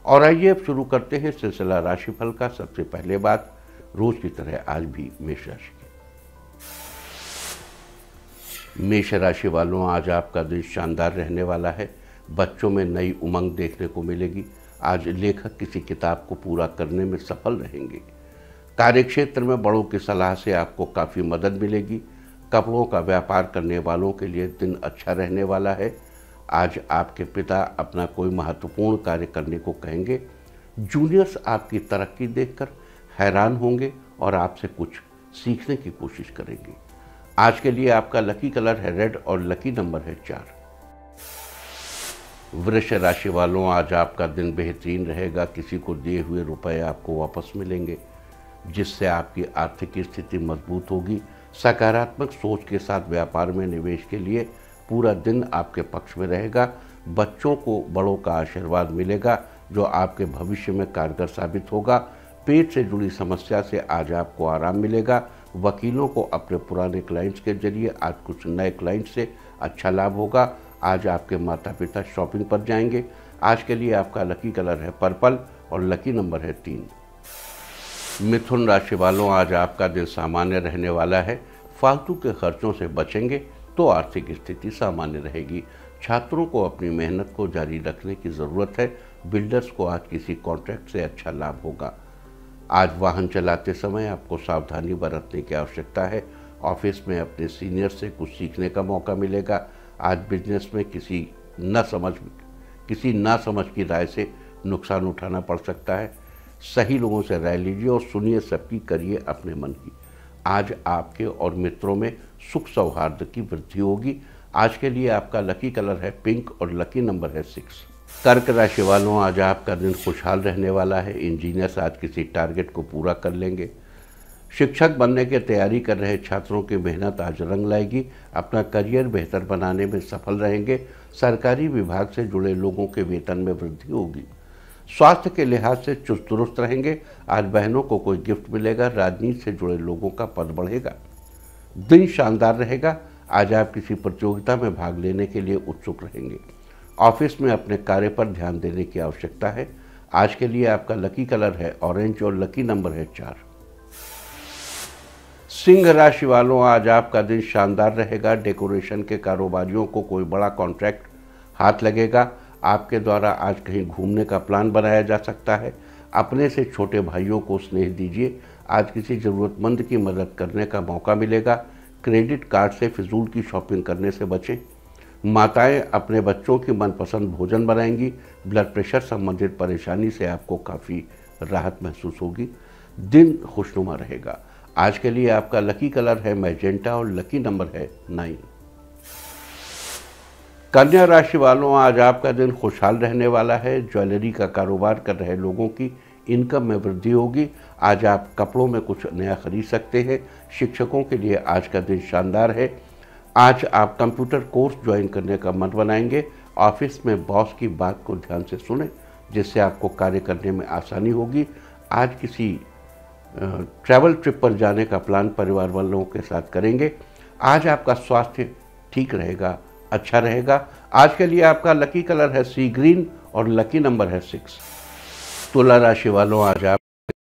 और आइए अब शुरू करते हैं सिलसिला राशिफल का। सबसे पहले बात रोज की तरह आज भी मेष राशि की। मेष राशि वालों, आज आपका दिन शानदार रहने वाला है। बच्चों में नई उमंग देखने को मिलेगी। आज लेखक किसी किताब को पूरा करने में सफल रहेंगे। कार्यक्षेत्र में बड़ों की सलाह से आपको काफ़ी मदद मिलेगी। कपड़ों का व्यापार करने वालों के लिए दिन अच्छा रहने वाला है। आज आपके पिता अपना कोई महत्वपूर्ण कार्य करने को कहेंगे। जूनियर्स आपकी तरक्की देखकर हैरान होंगे और आपसे कुछ सीखने की कोशिश करेंगे। आज के लिए आपका लकी कलर है रेड और लकी नंबर है 4। वृष राशि वालों, आज आपका दिन बेहतरीन रहेगा। किसी को दिए हुए रुपए आपको वापस मिलेंगे, जिससे आपकी आर्थिक स्थिति मजबूत होगी। सकारात्मक सोच के साथ व्यापार में निवेश के लिए पूरा दिन आपके पक्ष में रहेगा। बच्चों को बड़ों का आशीर्वाद मिलेगा, जो आपके भविष्य में कारगर साबित होगा। पेट से जुड़ी समस्या से आज आपको आराम मिलेगा। वकीलों को अपने पुराने क्लाइंट्स के जरिए आज कुछ नए क्लाइंट से अच्छा लाभ होगा। आज आपके माता पिता शॉपिंग पर जाएंगे। आज के लिए आपका लकी कलर है पर्पल और लकी नंबर है 3। मिथुन राशि वालों, आज आपका दिन सामान्य रहने वाला है। फालतू के खर्चों से बचेंगे तो आर्थिक स्थिति सामान्य रहेगी। छात्रों को अपनी मेहनत को जारी रखने की ज़रूरत है। बिल्डर्स को आज किसी कॉन्ट्रैक्ट से अच्छा लाभ होगा। आज वाहन चलाते समय आपको सावधानी बरतने की आवश्यकता है। ऑफिस में अपने सीनियर से कुछ सीखने का मौका मिलेगा। आज बिजनेस में किसी नासमझ की राय से नुकसान उठाना पड़ सकता है। सही लोगों से राय लीजिए और सुनिए सबकी, करिए अपने मन की। आज आपके और मित्रों में सुख सौहार्द की वृद्धि होगी। आज के लिए आपका लकी कलर है पिंक और लकी नंबर है 6। कर्क राशि वालों, आज आपका दिन खुशहाल रहने वाला है। इंजीनियर्स आज किसी टारगेट को पूरा कर लेंगे। शिक्षक बनने की तैयारी कर रहे छात्रों की मेहनत आज रंग लाएगी। अपना करियर बेहतर बनाने में सफल रहेंगे। सरकारी विभाग से जुड़े लोगों के वेतन में वृद्धि होगी। स्वास्थ्य के लिहाज से चुस्त दुरुस्त रहेंगे। आज बहनों को कोई गिफ्ट मिलेगा। राजनीति से जुड़े लोगों का पद बढ़ेगा। दिन शानदार रहेगा। आज आप किसी प्रतियोगिता में भाग लेने के लिए उत्सुक रहेंगे। ऑफिस में अपने कार्य पर ध्यान देने की आवश्यकता है। आज के लिए आपका लकी कलर है ऑरेंज और लकी नंबर है 4। सिंह राशि वालों, आज आपका दिन शानदार रहेगा। डेकोरेशन के कारोबारियों को कोई बड़ा कॉन्ट्रैक्ट हाथ लगेगा। आपके द्वारा आज कहीं घूमने का प्लान बनाया जा सकता है। अपने से छोटे भाइयों को स्नेह दीजिए। आज किसी ज़रूरतमंद की मदद करने का मौका मिलेगा। क्रेडिट कार्ड से फिजूल की शॉपिंग करने से बचें। माताएं अपने बच्चों की मनपसंद भोजन बनाएंगी। ब्लड प्रेशर संबंधित परेशानी से आपको काफ़ी राहत महसूस होगी। दिन खुशनुमा रहेगा। आज के लिए आपका लकी कलर है मैजेंटा और लकी नंबर है 9। कन्या राशि वालों, आज आपका दिन खुशहाल रहने वाला है। ज्वेलरी का कारोबार कर रहे लोगों की इनकम में वृद्धि होगी। आज आप कपड़ों में कुछ नया खरीद सकते हैं। शिक्षकों के लिए आज का दिन शानदार है। आज आप कंप्यूटर कोर्स ज्वाइन करने का मन बनाएंगे। ऑफिस में बॉस की बात को ध्यान से सुनें, जिससे आपको कार्य करने में आसानी होगी। आज किसी ट्रैवल ट्रिप पर जाने का प्लान परिवार वालों के साथ करेंगे। आज आपका स्वास्थ्य ठीक रहेगा, अच्छा रहेगा। आज के लिए आपका लकी कलर है सी ग्रीन और लकी नंबर है 6। तुला राशि वालों, आज आप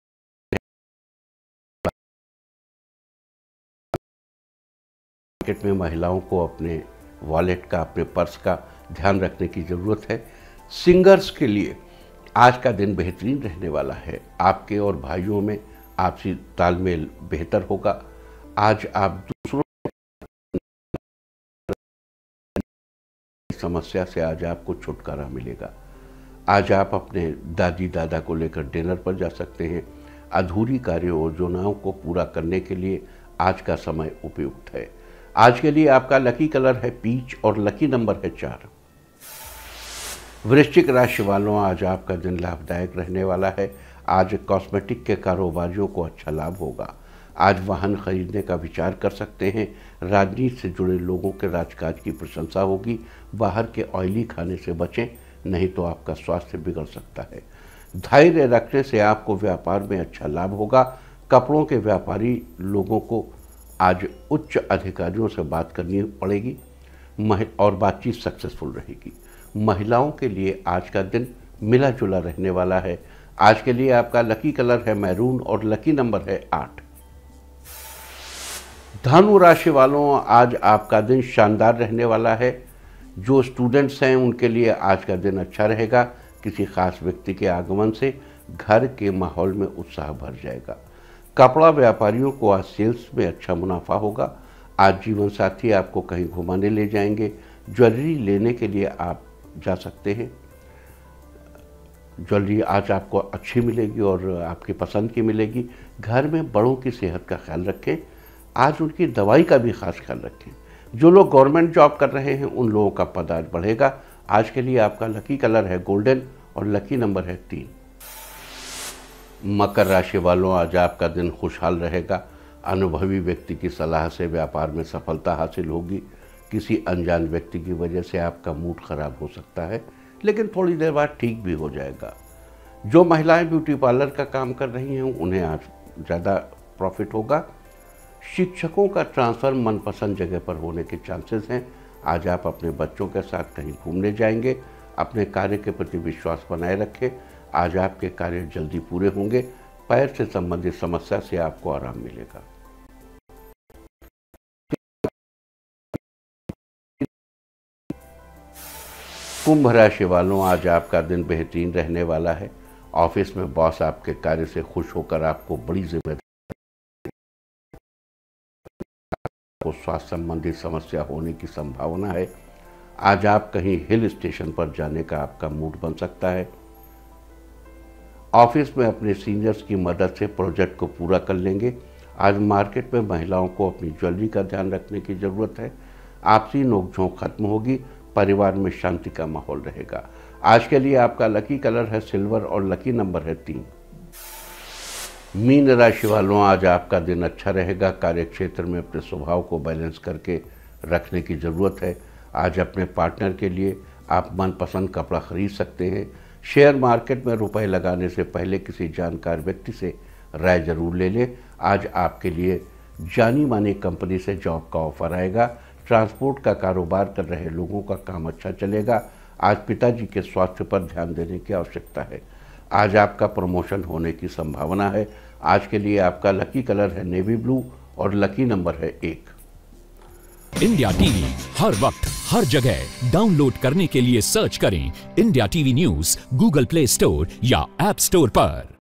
मार्केट में महिलाओं को अपने वॉलेट का, अपने पर्स का ध्यान रखने की ज़रूरत है। सिंगर्स के लिए आज का दिन बेहतरीन रहने वाला है। आपके और भाइयों में आपसी तालमेल बेहतर होगा। आज आप दूसरों समस्या से आज आपको छुटकारा मिलेगा। आज आप अपने दादी दादा को लेकर डिनर पर जा सकते हैं। अधूरी कार्य योजनाओं को पूरा करने के लिए आज का समय उपयुक्त है। आज के लिए आपका लकी कलर है पीच और लकी नंबर है 4। वृश्चिक राशि वालों, आज आपका दिन लाभदायक रहने वाला है। आज कॉस्मेटिक के कारोबारियों को अच्छा लाभ होगा। आज वाहन खरीदने का विचार कर सकते हैं। राजनीति से जुड़े लोगों के राजकाज की प्रशंसा होगी। बाहर के ऑयली खाने से बचें, नहीं तो आपका स्वास्थ्य बिगड़ सकता है। धैर्य रखने से आपको व्यापार में अच्छा लाभ होगा। कपड़ों के व्यापारी लोगों को आज उच्च अधिकारियों से बात करनी पड़ेगी और बातचीत सक्सेसफुल रहेगी। महिलाओं के लिए आज का दिन मिला जुला रहने वाला है। आज के लिए आपका लकी कलर है मैरून और लकी नंबर है 8। धनु राशि वालों, आज आपका दिन शानदार रहने वाला है। जो स्टूडेंट्स हैं उनके लिए आज का दिन अच्छा रहेगा। किसी खास व्यक्ति के आगमन से घर के माहौल में उत्साह भर जाएगा। कपड़ा व्यापारियों को आज सेल्स में अच्छा मुनाफा होगा। आज जीवन साथी आपको कहीं घुमाने ले जाएंगे। ज्वेलरी लेने के लिए आप जा सकते हैं। ज्वेलरी आज आपको अच्छी मिलेगी और आपकी पसंद की मिलेगी। घर में बड़ों की सेहत का ख्याल रखें। आज उनकी दवाई का भी खास ख्याल रखें। जो लोग गवर्नमेंट जॉब कर रहे हैं उन लोगों का पद आज बढ़ेगा। आज के लिए आपका लकी कलर है गोल्डन और लकी नंबर है 3। मकर राशि वालों, आज आपका दिन खुशहाल रहेगा। अनुभवी व्यक्ति की सलाह से व्यापार में सफलता हासिल होगी। किसी अनजान व्यक्ति की वजह से आपका मूड खराब हो सकता है, लेकिन थोड़ी देर बाद ठीक भी हो जाएगा। जो महिलाएं ब्यूटी पार्लर का काम कर रही हैं उन्हें आज ज़्यादा प्रॉफिट होगा। शिक्षकों का ट्रांसफ़र मनपसंद जगह पर होने के चांसेस हैं। आज आप अपने बच्चों के साथ कहीं घूमने जाएंगे। अपने कार्य के प्रति विश्वास बनाए रखें। आज आपके कार्य जल्दी पूरे होंगे। पैर से संबंधित समस्या से आपको आराम मिलेगा। कुंभ राशि वालों, आज आपका दिन बेहतरीन रहने वाला है। ऑफिस में बॉस आपके कार्य से खुश होकर आपको बड़ी जिम्मेदारी को स्वास्थ्य संबंधित समस्या होने की संभावना है। आज आप कहीं हिल स्टेशन पर जाने का आपका मूड बन सकता है। ऑफिस में अपने सीनियर्स की मदद से प्रोजेक्ट को पूरा कर लेंगे। आज मार्केट में महिलाओं को अपनी ज्वेलरी का ध्यान रखने की ज़रूरत है। आपसी नोकझोंक खत्म होगी। परिवार में शांति का माहौल रहेगा। आज के लिए आपका लकी कलर है सिल्वर और लकी नंबर है 3। मीन राशि वालों, आज आपका दिन अच्छा रहेगा। कार्य क्षेत्र में अपने स्वभाव को बैलेंस करके रखने की ज़रूरत है। आज अपने पार्टनर के लिए आप मनपसंद कपड़ा खरीद सकते हैं। शेयर मार्केट में रुपए लगाने से पहले किसी जानकार व्यक्ति से राय जरूर ले लें। आज आपके लिए जानी मानी कंपनी से जॉब का ऑफर आएगा। ट्रांसपोर्ट का कारोबार कर रहे लोगों का काम अच्छा चलेगा। आज पिताजी के स्वास्थ्य पर ध्यान देने की आवश्यकता है। आज आपका प्रमोशन होने की संभावना है। आज के लिए आपका लकी कलर है नेवी ब्लू और लकी नंबर है 1। इंडिया टीवी हर वक्त हर जगह डाउनलोड करने के लिए सर्च करें India TV news Google Play Store या ऐप स्टोर पर।